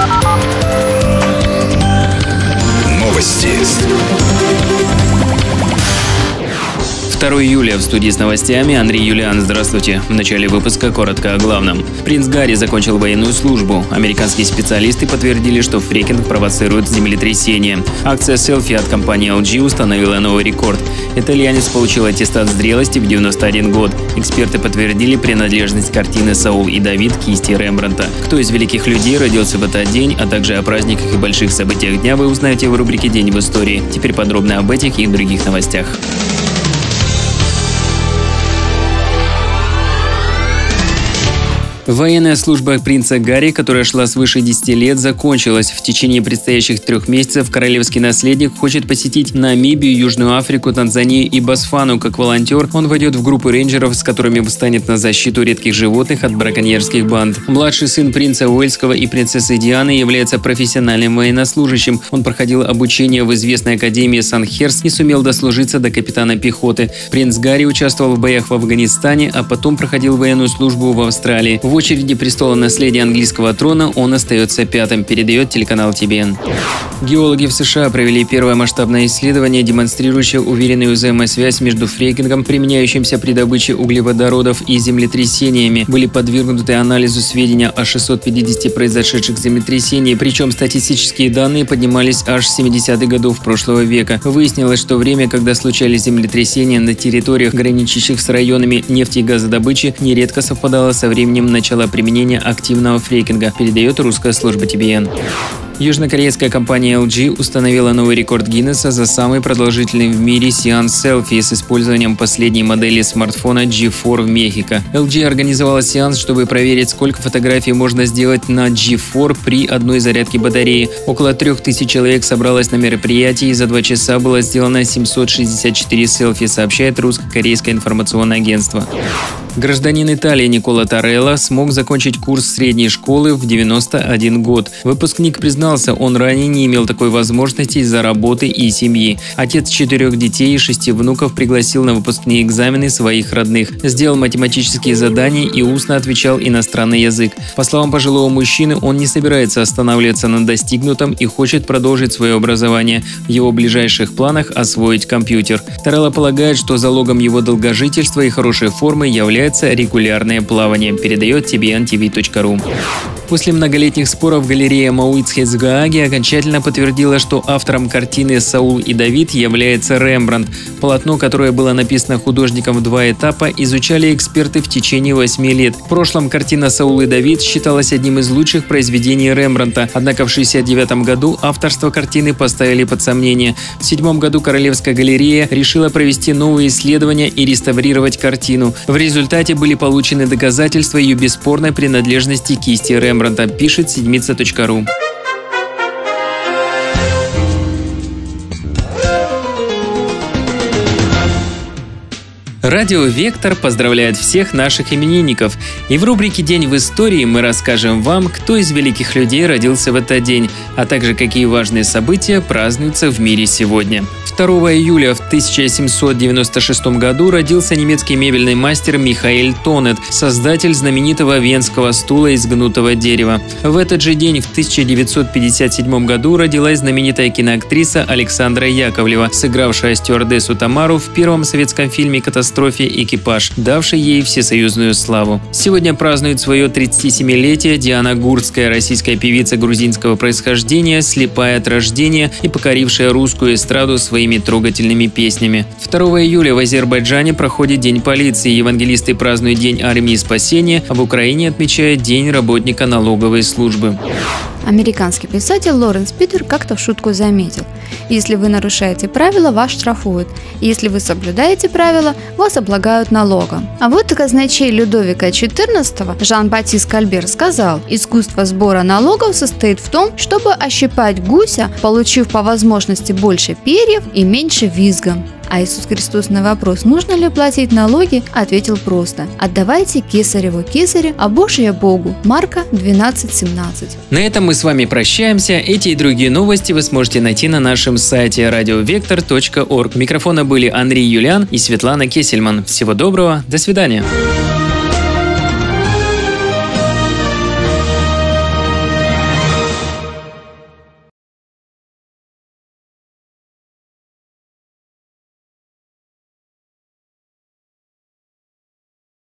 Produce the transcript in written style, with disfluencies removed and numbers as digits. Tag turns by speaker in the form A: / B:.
A: Новости.
B: 2 июля в студии с новостями Андрей Юлиан. Здравствуйте. В начале выпуска коротко о главном. Принц Гарри закончил военную службу. Американские специалисты подтвердили, что фрекинг провоцирует землетрясение. Акция селфи от компании LG установила новый рекорд. Итальянец получил аттестат зрелости в 91 год. Эксперты подтвердили принадлежность картины «Саул и Давид» кисти Рембрандта. Кто из великих людей родился в этот день, а также о праздниках и больших событиях дня вы узнаете в рубрике «День в истории». Теперь подробно об этих и других новостях. Военная служба принца Гарри, которая шла свыше 10 лет, закончилась. В течение предстоящих 3 месяцев королевский наследник хочет посетить Намибию, Южную Африку, Танзанию и Ботсвану. Как волонтер он войдет в группу рейнджеров, с которыми встанет на защиту редких животных от браконьерских банд. Младший сын принца Уэльского и принцессы Дианы является профессиональным военнослужащим. Он проходил обучение в известной академии Сандхерст и сумел дослужиться до капитана пехоты. Принц Гарри участвовал в боях в Афганистане, а потом проходил военную службу в Австралии. В очереди престола наследия английского трона он остается 5-м, передает телеканал TBN. Геологи в США провели первое масштабное исследование, демонстрирующее уверенную взаимосвязь между фрекингом, применяющимся при добыче углеводородов, и землетрясениями. Были подвергнуты анализу сведения о 650 произошедших землетрясениях, причем статистические данные поднимались аж с 70-х годов прошлого века. Выяснилось, что время, когда случались землетрясения на территориях, граничащих с районами нефти и газодобычи, нередко совпадало со временем начала применения активного фрекинга, передает русская служба TBN. Южнокорейская компания LG установила новый рекорд Гиннесса за самый продолжительный в мире сеанс селфи с использованием последней модели смартфона G4 в Мехико. LG организовала сеанс, чтобы проверить, сколько фотографий можно сделать на G4 при одной зарядке батареи. Около 3000 человек собралось на мероприятии, и за 2 часа было сделано 764 селфи, сообщает русско-корейское информационное агентство. Гражданин Италии Никола Торелло смог закончить курс средней школы в 91 год. Выпускник признался, он ранее не имел такой возможности из-за работы и семьи. Отец 4 детей и 6 внуков пригласил на выпускные экзамены своих родных. Сделал математические задания и устно отвечал иностранный язык. По словам пожилого мужчины, он не собирается останавливаться на достигнутом и хочет продолжить свое образование. В его ближайших планах освоить компьютер. Торелло полагает, что залогом его долгожительства и хорошей формы является регулярное плавание, передает tbntv.ru. После многолетних споров галерея Мауицхец в Гааге окончательно подтвердила, что автором картины «Саул и Давид» является Рембрандт. Полотно, которое было написано художником в 2 этапа, изучали эксперты в течение 8 лет. В прошлом картина «Саул и Давид» считалась одним из лучших произведений Рембрандта, однако в 1969 году авторство картины поставили под сомнение. В 1977 году Королевская галерея решила провести новые исследования и реставрировать картину. В результате были получены доказательства ее бесспорной принадлежности кисти Рембрандта, пишет седмица.ру. Радио «Вектор» поздравляет всех наших именинников. И в рубрике «День в истории» мы расскажем вам, кто из великих людей родился в этот день, а также какие важные события празднуются в мире сегодня. 2 июля в 1796 году родился немецкий мебельный мастер Михаэль Тонет, создатель знаменитого венского стула из гнутого дерева. В этот же день, в 1957 году, родилась знаменитая киноактриса Александра Яковлева, сыгравшая стюардессу Тамару в первом советском фильме «Катастрофе. Экипаж», давший ей всесоюзную славу. Сегодня празднует свое 37-летие Диана Гурцкая, российская певица грузинского происхождения, слепая от рождения и покорившая русскую эстраду своими трогательными песнями. 2 июля в Азербайджане проходит День полиции, евангелисты празднуют День армии спасения, а в Украине отмечают День работника налоговой службы.
C: Американский писатель Лоренс Питер как-то в шутку заметил: если вы нарушаете правила, вас штрафуют, если вы соблюдаете правила, вас облагают налогом. А вот казначей Людовика XIV Жан-Батист Кальбер сказал: искусство сбора налогов состоит в том, чтобы ощипать гуся, получив по возможности больше перьев и меньше визга. А Иисус Христос на вопрос, нужно ли платить налоги, ответил просто: отдавайте кесареву кесарю, а Божие Богу. Марка 12:17.
B: На этом мы с вами прощаемся. Эти и другие новости вы сможете найти на нашем сайте radiovector.org. У микрофона были Андрей Юлиан и Светлана Кесельман. Всего доброго, до свидания.